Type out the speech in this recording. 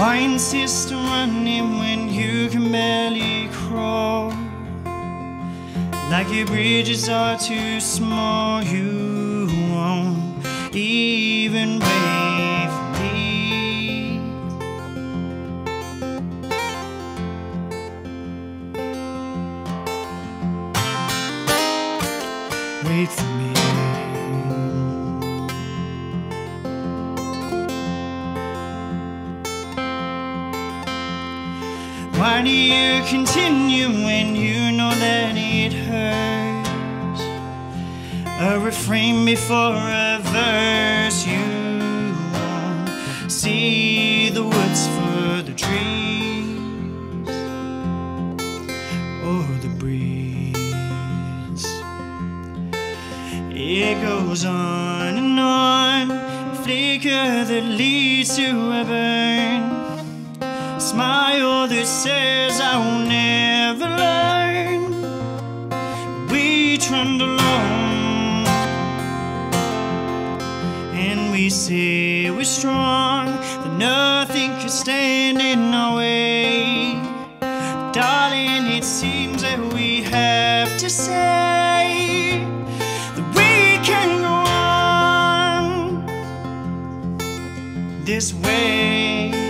Why insist on running when you can barely crawl? Like your bridges are too small, you won't even wait for me. Wait for me. Why do you continue when you know that it hurts? A refrain before a verse. You won't see the woods for the trees or the breeze. It goes on and on, a flicker that leads to a burn. Smile that says I will never learn. We trundle along and we say we're strong, that nothing can stand in our way. Darling, it seems that we have to say that we can go on this way.